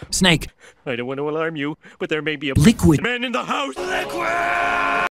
Snake. I don't want to alarm you, but there may be a Liquid. man in the house. Liquid!